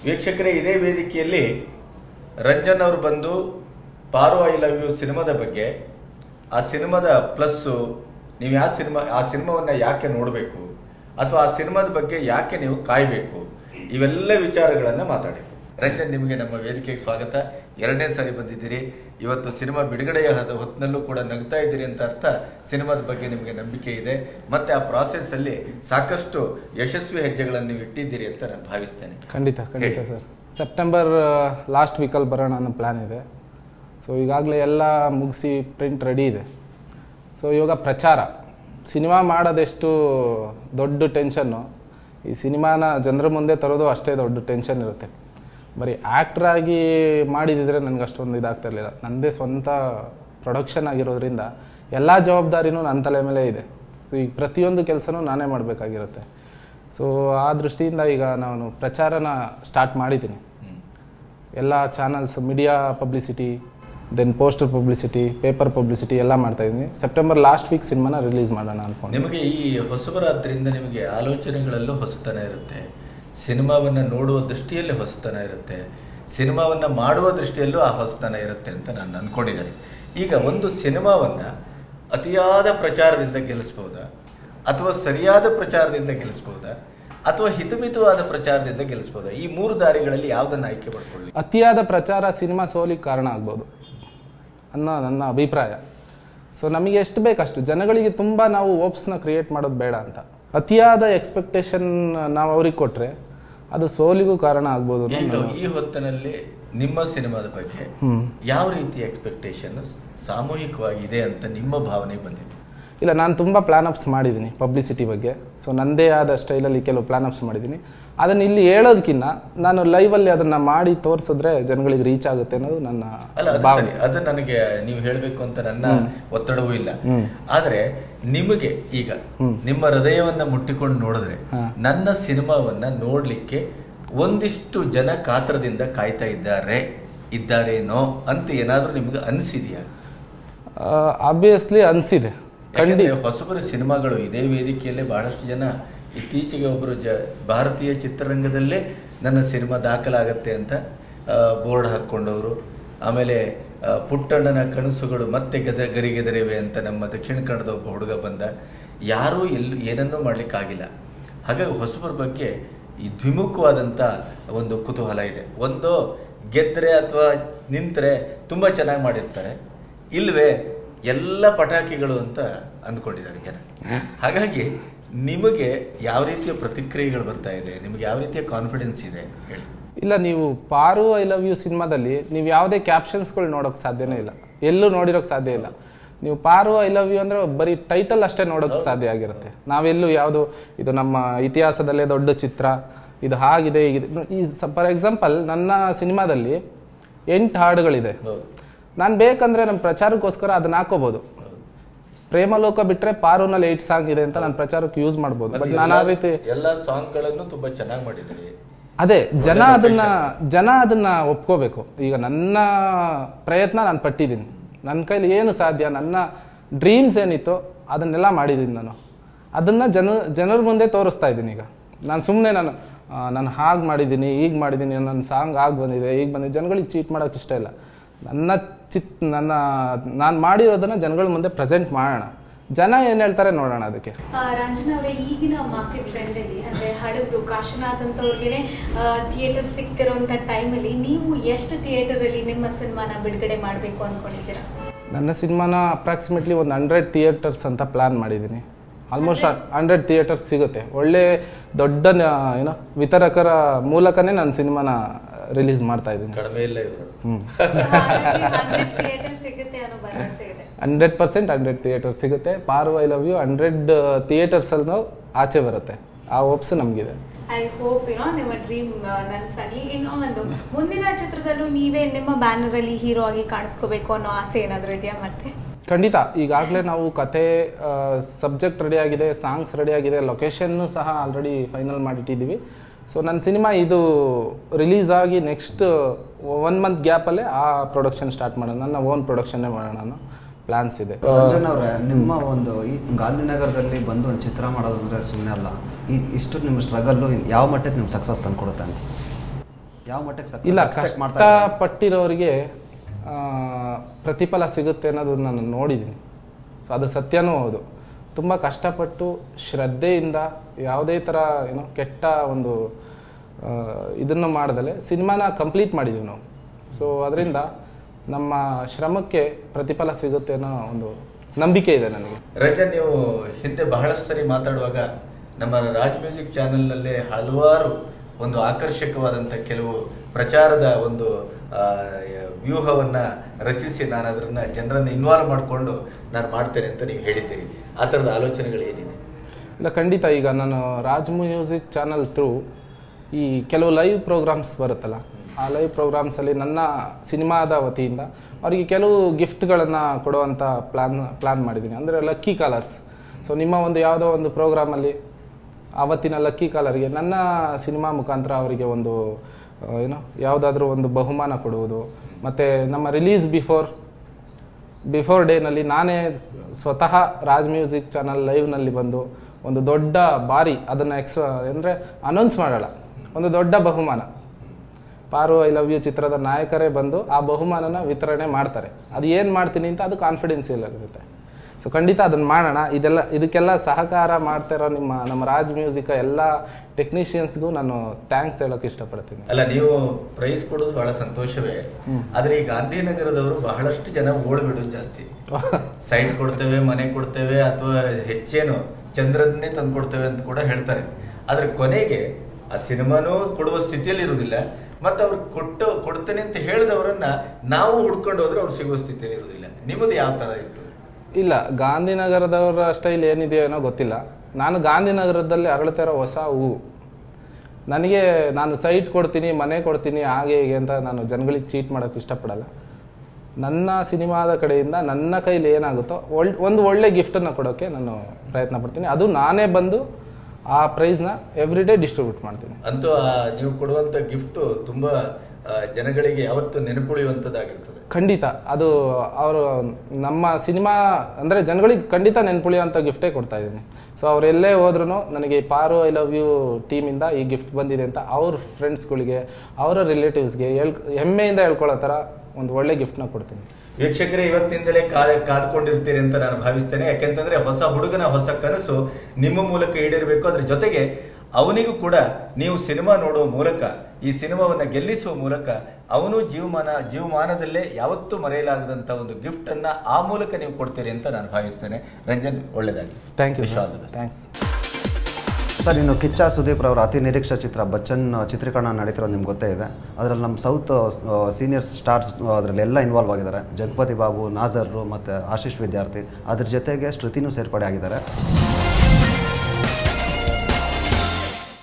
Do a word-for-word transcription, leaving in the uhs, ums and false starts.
ವೀಕ್ಷಕರೇ, ಇದೇ ವೇದಿಕೆಯಲ್ಲಿ ರಂಜನ್ ಅವರು ಬಂದು ಪಾರು ಐ ಲವ್ ಯು ಸಿನಿಮಾದ ಬಗ್ಗೆ, ಆ ಸಿನಿಮಾದ ಪ್ಲಸ್ಸು, ನೀವು ಯಾವ ಸಿನಿಮಾ ಆ ಸಿನಿಮಾವನ್ನು ಯಾಕೆ ನೋಡಬೇಕು ಅಥವಾ ಆ ಸಿನಿಮಾದ ಬಗ್ಗೆ ಯಾಕೆ ನೀವು ಕಾಯಬೇಕು, ಇವೆಲ್ಲ ವಿಚಾರಗಳನ್ನು ಮಾತಾಡಿ. ರಂಜನ್, ನಿಮಗೆ ನಮ್ಮ ವೇದಿಕೆಗೆ ಸ್ವಾಗತ. ಎರಡನೇ ಸಾರಿ ಬಂದಿದ್ದೀರಿ. ಇವತ್ತು ಸಿನಿಮಾ ಬಿಡುಗಡೆಯ ಹೊತ್ತಿನಲ್ಲೂ ಕೂಡ ನಗ್ತಾ ಇದ್ದೀರಿ ಅಂತ ಅರ್ಥ. ಸಿನಿಮಾದ ಬಗ್ಗೆ ನಿಮಗೆ ನಂಬಿಕೆ ಇದೆ, ಮತ್ತು ಆ ಪ್ರಾಸೆಸ್ಸಲ್ಲಿ ಸಾಕಷ್ಟು ಯಶಸ್ವಿ ಹೆಜ್ಜೆಗಳನ್ನು ನೀವು ಇಟ್ಟಿದ್ದೀರಿ ಅಂತ ನಾನು ಭಾವಿಸ್ತೇನೆ. ಖಂಡಿತ ಖಂಡಿತ ಸರ್. ಸೆಪ್ಟೆಂಬರ್ ಲಾಸ್ಟ್ ವೀಕಲ್ಲಿ ಬರೋಣ ಅನ್ನೋ ಪ್ಲ್ಯಾನ್ ಇದೆ. ಸೊ ಈಗಾಗಲೇ ಎಲ್ಲ ಮುಗಿಸಿ ಪ್ರಿಂಟ್ ರೆಡಿ ಇದೆ. ಸೊ ಇವಾಗ ಪ್ರಚಾರ, ಸಿನಿಮಾ ಮಾಡೋದೆಷ್ಟು ದೊಡ್ಡ ಟೆನ್ಷನ್ನು, ಈ ಸಿನಿಮಾನ ಜನರ ಮುಂದೆ ತರೋದು ಅಷ್ಟೇ ದೊಡ್ಡ ಟೆನ್ಷನ್ ಇರುತ್ತೆ. ಬರೀ ಆ್ಯಕ್ಟ್ರಾಗಿ ಮಾಡಿದಿದ್ರೆ ನನಗೆ ಅಷ್ಟೊಂದು ಇದಾಗ್ತಾ ಇರಲಿಲ್ಲ. ನನ್ನದೇ ಸ್ವಂತ ಪ್ರೊಡಕ್ಷನ್ ಆಗಿರೋದ್ರಿಂದ ಎಲ್ಲ ಜವಾಬ್ದಾರಿನೂ ನನ್ನ ತಲೆ ಮೇಲೆ ಇದೆ. ಈಗ ಪ್ರತಿಯೊಂದು ಕೆಲಸನೂ ನಾನೇ ಮಾಡಬೇಕಾಗಿರುತ್ತೆ. ಸೊ ಆ ದೃಷ್ಟಿಯಿಂದ ಈಗ ನಾನು ಪ್ರಚಾರನ ಸ್ಟಾರ್ಟ್ ಮಾಡಿದ್ದೀನಿ. ಎಲ್ಲ channels, media publicity, then poster publicity, paper publicity ಎಲ್ಲ ಮಾಡ್ತಾಯಿದ್ದೀನಿ. ಸೆಪ್ಟೆಂಬರ್ ಲಾಸ್ಟ್ ವೀಕ್ ಸಿನಿಮಾನ ರಿಲೀಸ್ ಮಾಡೋಣ ಅಂದ್ಕೊಂಡು. ನಿಮಗೆ ಈ ಹೊಸಬರಾದ್ರಿಂದ ನಿಮಗೆ ಆಲೋಚನೆಗಳಲ್ಲೂ ಹೊಸತನ ಇರುತ್ತೆ, ಸಿನಿಮಾವನ್ನು ನೋಡುವ ದೃಷ್ಟಿಯಲ್ಲಿ ಹೊಸತನ ಇರುತ್ತೆ, ಸಿನಿಮಾವನ್ನು ಮಾಡುವ ದೃಷ್ಟಿಯಲ್ಲೂ ಆ ಹೊಸತನ ಇರುತ್ತೆ ಅಂತ ನಾನು ಅಂದ್ಕೊಂಡಿದ್ದೇನೆ. ಈಗ ಒಂದು ಸಿನಿಮಾವನ್ನು ಅತಿಯಾದ ಪ್ರಚಾರದಿಂದ ಗೆಲ್ಲಿಸ್ಬೋದಾ, ಅಥವಾ ಸರಿಯಾದ ಪ್ರಚಾರದಿಂದ ಗೆಲ್ಲಿಸ್ಬೋದಾ, ಅಥವಾ ಹಿತಮಿತವಾದ ಪ್ರಚಾರದಿಂದ ಗೆಲ್ಲಿಸ್ಬೋದಾ? ಈ ಮೂರು ದಾರಿಗಳಲ್ಲಿ ಯಾವುದನ್ನು ಆಯ್ಕೆ ಮಾಡ್ಕೊಳ್ಳಿ? ಅತಿಯಾದ ಪ್ರಚಾರ ಸಿನಿಮಾ ಸೋಲಿಗೆ ಕಾರಣ ಆಗ್ಬೋದು ಅನ್ನೋ ನನ್ನ ಅಭಿಪ್ರಾಯ. ಸೊ ನಮಗೆ ಎಷ್ಟು ಬೇಕಷ್ಟು ಜನಗಳಿಗೆ ತುಂಬ ನಾವು ಓಪ್ಸ್ನ ಕ್ರಿಯೇಟ್ ಮಾಡೋದು ಬೇಡ ಅಂತ. ಅತಿಯಾದ ಎಕ್ಸ್ಪೆಕ್ಟೇಷನ್ ನಾವು ಅವ್ರಿಗೆ ಕೊಟ್ಟರೆ ಅದು ಸೋಲಿಗೂ ಕಾರಣ ಆಗ್ಬೋದು. ಈ ಹೊತ್ತಿನಲ್ಲಿ ನಿಮ್ಮ ಸಿನಿಮಾದ ಬಗ್ಗೆ ಯಾವ ರೀತಿ ಎಕ್ಸ್ಪೆಕ್ಟೇಷನ್ ಸಾಮೂಹಿಕವಾಗಿದೆ ಅಂತ ನಿಮ್ಮ ಭಾವನೆ ಬಂದಿದೆ? ಇಲ್ಲ, ನಾನು ತುಂಬ ಪ್ಲಾನ್ ಅಪ್ಸ್ ಮಾಡಿದ್ದೀನಿ ಪಬ್ಲಿಸಿಟಿ ಬಗ್ಗೆ. ಸೊ ನನ್ನದೇ ಆದ ಸ್ಟೈಲಲ್ಲಿ ಕೆಲವು ಪ್ಲಾನ್ ಅಪ್ಸ್ ಮಾಡಿದ್ದೀನಿ. ಅದನ್ನು ಇಲ್ಲಿ ಹೇಳೋದಕ್ಕಿಂತ ನಾನು ಲೈವಲ್ಲಿ ಅದನ್ನು ಮಾಡಿ ತೋರಿಸಿದ್ರೆ ಜನಗಳಿಗೆ ರೀಚ್ ಆಗುತ್ತೆ ಅನ್ನೋದು ನನ್ನ ಭಾವನೆ. ಅದು ನನಗೆ ನೀವು ಹೇಳಬೇಕು ಅಂತ ನನ್ನ ಒತ್ತಡವೂ ಇಲ್ಲ. ಆದರೆ ನಿಮಗೆ ಈಗ ನಿಮ್ಮ ಹೃದಯವನ್ನ ಮುಟ್ಟಿಕೊಂಡು ನೋಡಿದ್ರೆ, ನನ್ನ ಸಿನಿಮಾವನ್ನ ನೋಡ್ಲಿಕ್ಕೆ ಒಂದಿಷ್ಟು ಜನ ಕಾತರದಿಂದ ಕಾಯ್ತಾ ಇದ್ದಾರೆ ಇದ್ದಾರೇನೋ ಅಂತ ಏನಾದರೂ ನಿಮ್ಗೆ ಅನಿಸಿದೆಯಾ? ಆಬ್ವಿಯಸ್ಲಿ ಅನಿಸಿದೆ. ಖಂಡಿತ ಹೊಸಬರ ಸಿನಿಮಾಗಳು ಇದೇ ವೇದಿಕೆಯಲ್ಲೇ ಬಹಳಷ್ಟು ಜನ, ಇತ್ತೀಚೆಗೆ ಒಬ್ಬರು ಜ ಭಾರತೀಯ ಚಿತ್ರರಂಗದಲ್ಲೇ ನನ್ನ ಸಿನಿಮಾ ದಾಖಲಾಗತ್ತೆ ಅಂತ ಬೋರ್ಡ್ ಹಾಕ್ಕೊಂಡವರು, ಆಮೇಲೆ ಪುಟ್ಟಣ್ಣನ ಕನಸುಗಳು ಮತ್ತೆ ಗದ ಗರಿಗೆದರಿವೆ ಅಂತ ನಮ್ಮ ದಕ್ಷಿಣ ಕನ್ನಡದ ಒಬ್ಬ ಹುಡುಗ ಬಂದ. ಯಾರೂ ಎಲ್ಲೂ ಏನನ್ನೂ ಮಾಡಲಿಕ್ಕಾಗಿಲ್ಲ. ಹಾಗಾಗಿ ಹೊಸಬರ ಬಗ್ಗೆ ಈ ದ್ವಿಮುಖವಾದಂಥ ಒಂದು ಕುತೂಹಲ ಇದೆ. ಒಂದು ಗೆದ್ದರೆ ಅಥವಾ ನಿಂತರೆ ತುಂಬ ಚೆನ್ನಾಗಿ ಮಾಡಿರ್ತಾರೆ, ಇಲ್ಲವೇ ಎಲ್ಲ ಪಟಾಕಿಗಳು ಅಂತ ಅಂದ್ಕೊಂಡಿದ್ದಾರೆ ಜನ. ಹಾಗಾಗಿ ನಿಮಗೆ ಯಾವ ರೀತಿಯ ಪ್ರತಿಕ್ರಿಯೆಗಳು ಬರ್ತಾ ಇದೆ, ನಿಮಗೆ ಯಾವ ರೀತಿಯ ಕಾನ್ಫಿಡೆನ್ಸ್ ಇದೆ ಹೇಳಿ? ಇಲ್ಲ, ನೀವು ಪಾರು ಐ ಲವ್ ಯು ಸಿನಿಮಾದಲ್ಲಿ ನೀವು ಯಾವುದೇ ಕ್ಯಾಪ್ಷನ್ಸ್ಗಳು ನೋಡೋಕೆ ಸಾಧ್ಯನೇ ಇಲ್ಲ, ಎಲ್ಲೂ ನೋಡಿರೋಕ್ಕೆ ಸಾಧ್ಯ ಇಲ್ಲ. ನೀವು ಪಾರು ಐ ಲವ್ ಯು ಅಂದರೆ ಬರೀ ಟೈಟಲ್ ಅಷ್ಟೇ ನೋಡೋಕ್ಕೆ ಸಾಧ್ಯ ಆಗಿರುತ್ತೆ. ನಾವೆಲ್ಲೂ ಯಾವುದು ಇದು ನಮ್ಮ ಇತಿಹಾಸದಲ್ಲೇ ದೊಡ್ಡ ಚಿತ್ರ, ಇದು ಹಾಗಿದೆ ಹೀಗಿದೆ. ಈ ಫಾರ್ ಎಕ್ಸಾಂಪಲ್ ನನ್ನ ಸಿನಿಮಾದಲ್ಲಿ ಎಂಟು ಹಾಡುಗಳಿದೆ. ನಾನು ಬೇಕಂದ್ರೆ ನಮ್ಮ ಪ್ರಚಾರಕ್ಕೋಸ್ಕರ ಅದನ್ನ ಹಾಕೋಬಹುದು. ಪ್ರೇಮಲೋಕ ಬಿಟ್ರೆ ಪಾರುನಲ್ಲಿ ಏಟ್ ಸಾಂಗ್ ಇದೆ ಅಂತ ನಾನು ಪ್ರಚಾರಕ್ಕೆ ಯೂಸ್ ಮಾಡ್ಬೋದು. ಬಟ್ ನಾನು ಆ ರೀತಿ ಎಲ್ಲ ಸಾಂಗ್ಗಳನ್ನು ತುಂಬಾ ಚೆನ್ನಾಗಿ ಮಾಡಿದ್ದೀನಿ. ಅದೇ ಜನ ಅದನ್ನ ಜನ ಅದನ್ನ ಒಪ್ಕೋಬೇಕು. ಈಗ ನನ್ನ ಪ್ರಯತ್ನ ನಾನು ಪಟ್ಟಿದ್ದೀನಿ, ನನ್ನ ಕೈಲಿ ಏನು ಸಾಧ್ಯ, ನನ್ನ ಡ್ರೀಮ್ಸ್ ಏನಿತ್ತು ಅದನ್ನೆಲ್ಲ ಮಾಡಿದ್ದೀನಿ. ನಾನು ಅದನ್ನ ಜನ ಜನರ ಮುಂದೆ ತೋರಿಸ್ತಾ ಇದ್ದೀನಿ. ಈಗ ನಾನು ಸುಮ್ಮನೆ ನಾನು ನಾನು ಹಾಗೆ ಮಾಡಿದ್ದೀನಿ, ಈಗ ಮಾಡಿದ್ದೀನಿ, ನನ್ನ ಸಾಂಗ್ ಆಗಿ ಬಂದಿದೆ, ಈಗ ಬಂದಿದೆ, ಜನಗಳಿಗೆ ಚೀಟ್ ಮಾಡೋಕೆ ಇಷ್ಟ ಇಲ್ಲ. ನನ್ನ ಚಿತ್ ನನ್ನ ನಾನು ಮಾಡಿರೋದನ್ನ ಜನಗಳ ಮುಂದೆ ಪ್ರೆಸೆಂಟ್ ಮಾಡೋಣ, ಜನ ಏನ್ ಹೇಳ್ತಾರೆ ನೋಡೋಣ. ಅದಕ್ಕೆ ರಂಜನ್ ಅವರೇ, ಈಗಿನ ಮಾರ್ಕೆಟ್ ಟ್ರೆಂಡ್ ಅಲ್ಲಿ ಅಂದ್ರೆ ಹಳಬ್ರು ಕಾಶಿನಾಥ್ ಅಂತವ್ರಿಗೆ ಥಿಯೇಟರ್ ಸಿಗ್ತಿರೋಂಥ ಟೈಮಲ್ಲಿ ನೀವು ಎಷ್ಟು ಥಿಯೇಟರ್ ಅಲ್ಲಿ ನಿಮ್ಮ ಸಿನಿಮಾನ ಬಿಡುಗಡೆ ಮಾಡಬೇಕು ಅನ್ಕೊಂಡಿದ್ದೀರಾ? ನನ್ನ ಸಿನಿಮಾನ ಅಪ್ರಾಕ್ಸಿಮೇಟ್ಲಿ ಒಂದು ಹಂಡ್ರೆಡ್ ಥಿಯೇಟರ್ಸ್ ಅಂತ ಪ್ಲಾನ್ ಮಾಡಿದ್ದೀನಿ. ಆಲ್ಮೋಸ್ಟ್ ಹಂಡ್ರೆಡ್ ಥಿಯೇಟರ್ಸ್ ಸಿಗುತ್ತೆ. ಒಳ್ಳೆ ದೊಡ್ಡ ಏನೋ ವಿತರಕರ ಮೂಲಕನೇ ನನ್ನ ಸಿನಿಮಾನ ರಿಲೀಸ್ ಮಾಡ್ತಾ ಇದ್ದೀನಿ. ಕಡಿಮೆ ಇಲ್ಲ ಹಂಡ್ರೆಡ್ ಪರ್ಸೆಂಟ್ ಹಂಡ್ರೆಡ್ ಥಿಯೇಟರ್ ಸಿಗುತ್ತೆ. Paaru I love you hundred theatres ಅಲ್ಲಿ ಆಚೆ ಬರುತ್ತೆ. ಆ ಹೋಪ್ಸ್ ನಮಗಿದೆ. ಐ ಹೋಪ್ ಏನೋ ನಿಮ್ಮ ಡ್ರೀಮ್ ನನ್ಸಾಗಿ. ಇನ್ನೂ ಒಂದು ಮುಂದಿನ ಚಿತ್ರದಲ್ಲೂ ನೀವೇ ನಿಮ್ಮ ಬ್ಯಾನರ್ ಅಲ್ಲಿ ಹೀರೋ ಆಗಿ ಕಾಣಿಸ್ಕೋಬೇಕು ಅನ್ನೋ ಆಸೆ ಏನಾದರೂ ಇದೆಯಾ? ಮತ್ತೆ ಖಂಡಿತ. ಈಗಾಗಲೇ ನಾವು ಕತೆ ಸಬ್ಜೆಕ್ಟ್ ರೆಡಿ ಆಗಿದೆ, ಸಾಂಗ್ಸ್ ರೆಡಿ ಆಗಿದೆ, ಲೊಕೇಶನ್ನು ಸಹ ಆಲ್ರೆಡಿ ಫೈನಲ್ ಮಾಡಿಟ್ಟಿದ್ದೀವಿ. ಸೊ ನನ್ನ ಸಿನಿಮಾ ಇದು ರಿಲೀಸ್ ಆಗಿ ನೆಕ್ಸ್ಟ್ ಒನ್ ಮಂತ್ ಗ್ಯಾಪಲ್ಲೇ ಆ ಪ್ರೊಡಕ್ಷನ್ ಸ್ಟಾರ್ಟ್ ಮಾಡೋಣ, ನನ್ನ ಓನ್ ಪ್ರೊಡಕ್ಷನ್ನೇ ಮಾಡೋಣ ಅನ್ನೋ ಪ್ಲಾನ್ಸ್ ಇದೆ. ರಂಜನ್ ಅವರೇ, ನಿಮ್ಮ ಒಂದು ಈ ಗಾಂಧಿನಗರದಲ್ಲಿ ಬಂದು ಒಂದು ಚಿತ್ರ ಮಾಡೋದು ಅಂದರೆ ಸುಮ್ಮನೆ ಅಲ್ಲ. ಈ ಇಷ್ಟು ನಿಮ್ಮ ಸ್ಟ್ರಗಲ್ಲು ಯಾವ ಮಟ್ಟಕ್ಕೆ ನಿಮ್ಮ ಸಕ್ಸಸ್ ತಂದು ಕೊಡುತ್ತೆ ಅಂತ? ಯಾವ ಮಟ್ಟಕ್ಕೆ ಇಲ್ಲ, ಸಕ್ಸಸ್ ಮಾಡ್ತಾ ಇದ್ದಾರೆ? ಕಷ್ಟಪಟ್ಟಿರೋರಿಗೆ ಆ, ಪ್ರತಿಫಲ ಸಿಗುತ್ತೆ ಅನ್ನೋದು ನಾನು ನೋಡಿದ್ದೀನಿ. ಸೊ ಅದು ಸತ್ಯನೂ ಹೌದು. ತುಂಬ ಕಷ್ಟಪಟ್ಟು ಶ್ರದ್ಧೆಯಿಂದ ಯಾವುದೇ ಥರ ಏನೋ ಕೆಟ್ಟ ಒಂದು ಇದನ್ನು ಮಾಡ್ದಲೆ ಸಿನಿಮಾನ ಕಂಪ್ಲೀಟ್ ಮಾಡಿದ್ದೀವಿ ನಾವು. ಸೊ ಅದರಿಂದ ನಮ್ಮ ಶ್ರಮಕ್ಕೆ ಪ್ರತಿಫಲ ಸಿಗುತ್ತೆ ಅನ್ನೋ ಒಂದು ನಂಬಿಕೆ ಇದೆ ನನಗೆ. ರಂಜನ್, ನೀವು ಹಿಂದೆ ಬಹಳಷ್ಟು ಸರಿ ಮಾತಾಡುವಾಗ ನಮ್ಮ ರಾಜ್ ಮ್ಯೂಸಿಕ್ ಚಾನೆಲ್ನಲ್ಲೇ ಹಲವಾರು ಒಂದು ಆಕರ್ಷಕವಾದಂಥ ಕೆಲವು ಪ್ರಚಾರದ ಒಂದು ವ್ಯೂಹವನ್ನು ರಚಿಸಿ ನಾನು ಅದನ್ನ ಜನರನ್ನು ಇನ್ವಾಲ್ವ್ ಮಾಡಿಕೊಂಡು ನಾನು ಮಾಡ್ತೇನೆ ಅಂತ ನೀವು ಹೇಳಿದ್ದೀರಿ. ಆ ಥರದ ಆಲೋಚನೆಗಳು ಏನಿದೆ? ಇಲ್ಲ, ಖಂಡಿತ. ಈಗ ನಾನು ರಾಜ್ ಮ್ಯೂಸಿಕ್ ಚಾನಲ್ ಥ್ರೂ ಈ ಕೆಲವು ಲೈವ್ ಪ್ರೋಗ್ರಾಮ್ಸ್ ಬರುತ್ತಲ್ಲ, ಆ ಲೈವ್ ಪ್ರೋಗ್ರಾಮ್ಸಲ್ಲಿ ನನ್ನ ಸಿನಿಮಾದ ವತಿಯಿಂದ ಅವರಿಗೆ ಕೆಲವು ಗಿಫ್ಟ್ಗಳನ್ನು ಕೊಡುವಂಥ ಪ್ಲ್ಯಾನ್ ಪ್ಲ್ಯಾನ್ ಮಾಡಿದ್ದೀನಿ. ಅಂದರೆ ಲಕ್ಕಿ ಕಾಲರ್ಸ್. ಸೊ ನಿಮ್ಮ ಒಂದು ಯಾವುದೋ ಒಂದು ಪ್ರೋಗ್ರಾಮಲ್ಲಿ ಆವತ್ತಿನ ಲಕ್ಕಿ ಕಾಲರ್ಗೆ ನನ್ನ ಸಿನಿಮಾ ಮುಖಾಂತರ ಅವರಿಗೆ ಒಂದು ಏನು ಯಾವುದಾದ್ರೂ ಒಂದು ಬಹುಮಾನ ಕೊಡುವುದು. ಮತ್ತು ನಮ್ಮ ರಿಲೀಸ್ ಬಿಫೋರ್ ಬಿಫೋರ್ ಡೇನಲ್ಲಿ ನಾನೇ ಸ್ವತಃ ರಾಜ್ ಮ್ಯೂಸಿಕ್ ಚಾನಲ್ ಲೈವ್ನಲ್ಲಿ ಬಂದು ಒಂದು ದೊಡ್ಡ ಬಾರಿ ಅದನ್ನು ಎಕ್ಸ್ ಅಂದರೆ ಅನೌನ್ಸ್ ಮಾಡೋಲ್ಲ, ಒಂದು ದೊಡ್ಡ ಬಹುಮಾನ, ಪಾರು ಐ ಲವ್ ಯು ಚಿತ್ರದ ನಾಯಕರೇ ಬಂದು ಆ ಬಹುಮಾನನ ವಿತರಣೆ ಮಾಡ್ತಾರೆ. ಅದು ಏನು ಮಾಡ್ತೀನಿ ಅಂತ ಅದು ಕಾನ್ಫಿಡೆನ್ಸಿಯಲ್ ಆಗಿರುತ್ತೆ. ಸೊ ಖಂಡಿತ ಅದನ್ನು ಮಾಡೋಣ. ಇದೆಲ್ಲ ಇದಕ್ಕೆಲ್ಲ ಸಹಕಾರ ಮಾಡ್ತಾರೋ ನಿಮ್ಮ ನಮ್ಮ ರಾಜ್ ಮ್ಯೂಸಿಕ್ ಎಲ್ಲ ಟೆಕ್ನಿಷಿಯನ್ಸ್ಗೂ ನಾನು ಥ್ಯಾಂಕ್ಸ್ ಹೇಳೋಕೆ ಇಷ್ಟಪಡ್ತೀನಿ. ಅಲ್ಲ, ನೀವು ಪ್ರೈಸ್ ಕೊಡೋದು ಬಹಳ ಸಂತೋಷವೇ. ಆದರೆ ಈ ಗಾಂಧಿನಗರದವರು ಬಹಳಷ್ಟು ಜನ ಓಡ್ಬಿಡೋದು ಜಾಸ್ತಿ. ಸೈಟ್ ಕೊಡ್ತೇವೆ, ಮನೆ ಕೊಡ್ತೇವೆ, ಅಥವಾ ಹೆಚ್ಚೇನು ಚಂದ್ರನ್ನೇ ತಂದು ಕೊಡ್ತೇವೆ ಅಂತ ಕೂಡ ಹೇಳ್ತಾರೆ. ಆದರೆ ಕೊನೆಗೆ ಆ ಸಿನಿಮಾನೂ ಕೊಡುವ ಸ್ಥಿತಿಯಲ್ಲಿ ಇರುವುದಿಲ್ಲ, ಮತ್ತು ಅವ್ರು ಕೊಟ್ಟು ಕೊಡ್ತೇನೆ ಅಂತ ಹೇಳಿದವರನ್ನ ನಾವು ಹುಡ್ಕೊಂಡು ಹೋದ್ರೆ ಅವ್ರು ಸಿಗುವ ಸ್ಥಿತಿಯಲ್ಲಿ ಇರುವುದಿಲ್ಲ. ನಿಮ್ಮದು ಯಾವ ಥರ ಇತ್ತು? ಇಲ್ಲ, ಗಾಂಧಿನಗರದವರ ಸ್ಟೈಲ್ ಏನಿದೆಯೋ ಏನೋ ಗೊತ್ತಿಲ್ಲ. ನಾನು ಗಾಂಧಿನಗರದಲ್ಲಿ ಅರಳ್ತಾ ಇರೋ ಹೊಸ ಹೂವು. ನನಗೆ ನಾನು ಸೈಟ್ ಕೊಡ್ತೀನಿ, ಮನೆ ಕೊಡ್ತೀನಿ, ಹಾಗೆ ಹೀಗೆ ಅಂತ ನಾನು ಜನಗಳಿಗೆ ಚೀಟ್ ಮಾಡೋಕ್ಕೆ ಇಷ್ಟಪಡಲ್ಲ. ನನ್ನ ಸಿನಿಮಾದ ಕಡೆಯಿಂದ ನನ್ನ ಕೈಲಿ ಏನಾಗುತ್ತೋ ಒಳ್ಳೆ ಒಂದು ಒಳ್ಳೆ ಗಿಫ್ಟನ್ನು ಕೊಡೋಕ್ಕೆ ನಾನು ಪ್ರಯತ್ನ ಪಡ್ತೀನಿ. ಅದು ನಾನೇ ಬಂದು ಆ ಪ್ರೈಸ್ನ ಎವ್ರಿ ಡೇ ಡಿಸ್ಟ್ರಿಬ್ಯೂಟ್ ಮಾಡ್ತೀನಿ. ಅಂತೂ ನೀವು ಕೊಡುವಂಥ ಗಿಫ್ಟು ತುಂಬ ಜನಗಳಿಗೆ ಯಾವತ್ತು ನೆನಪುಳಿಯುವಂಥದ್ದಾಗಿರ್ತದೆ. ಖಂಡಿತ ಅದು ಅವರು ನಮ್ಮ ಸಿನಿಮಾ ಅಂದರೆ ಜನಗಳಿಗೆ ಖಂಡಿತ ನೆನಪುಳಿಯುವಂಥ ಗಿಫ್ಟೇ ಕೊಡ್ತಾ ಇದ್ದೀನಿ. ಸೊ ಅವರೆಲ್ಲೇ ಹೋದ್ರೂ ನನಗೆ ಈ ಪಾರು ಐ ಲವ್ ಯು ಟೀಮಿಂದ ಈ ಗಿಫ್ಟ್ ಬಂದಿದೆ ಅಂತ ಅವ್ರ ಫ್ರೆಂಡ್ಸ್ಗಳಿಗೆ, ಅವರ ರಿಲೇಟಿವ್ಸ್ಗೆ ಹೇಳ್ ಹೆಮ್ಮೆಯಿಂದ ಹೇಳ್ಕೊಳ್ಳೋ ಥರ ಒಂದು ಒಳ್ಳೆ ಗಿಫ್ಟ್ನ ಕೊಡ್ತೀನಿ. ವೀಕ್ಷಕರೇ, ಇವತ್ತಿನಿಂದಲೇ ಕಾದ ಕಾದ್ಕೊಂಡಿರ್ತೀರಿ ಅಂತ ನಾನು ಭಾವಿಸ್ತೇನೆ. ಯಾಕೆಂತಂದ್ರೆ ಹೊಸ ಹುಡುಗನ ಹೊಸ ಕನಸು ನಿಮ್ಮ ಮೂಲಕ ಈಡೇರಬೇಕು. ಅದ್ರ ಜೊತೆಗೆ ಅವನಿಗೂ ಕೂಡ ನೀವು ಸಿನಿಮಾ ನೋಡುವ ಮೂಲಕ, ಈ ಸಿನಿಮಾವನ್ನು ಗೆಲ್ಲಿಸುವ ಮೂಲಕ ಅವನು ಜೀವಮಾನ ಜೀವಮಾನದಲ್ಲೇ ಯಾವತ್ತೂ ಮರೆಯಲಾಗದಂಥ ಒಂದು ಗಿಫ್ಟ್ ಅನ್ನ ಆ ಮೂಲಕ ನೀವು ಕೊಡ್ತೀರಿ ಅಂತ ನಾನು ಭಾವಿಸ್ತೇನೆ. ರಂಜನ್, ಒಳ್ಳೆಯದಾಗಿ. Thank you. Thanks sir. ಇನ್ನು ಕಿಚ್ಚ ಸುದೀಪ್ ರವರ ಅತಿ ನಿರೀಕ್ಷಿತ ಚಿತ್ರ ಬಚ್ಚನ್ ಚಿತ್ರೀಕರಣ ನಡೀತಿರೋದು ನಿಮ್ಗೆ ಗೊತ್ತೇ ಇದೆ. ಅದರಲ್ಲಿ ನಮ್ಮ ಸೌತ್ ಸೀನಿಯರ್ ಸ್ಟಾರ್ಸ್ ಅದರಲ್ಲಿ ಎಲ್ಲ ಇನ್ವಾಲ್ವ್ ಆಗಿದ್ದಾರೆ. ಜಗಪತಿ ಬಾಬು, ನಾಜರ್ರು ಮತ್ತು ಆಶೀಶ್ ವಿದ್ಯಾರ್ಥಿ, ಅದ್ರ ಜೊತೆಗೆ ಶ್ರುತಿನೂ ಸೇರ್ಪಡೆ ಆಗಿದ್ದಾರೆ.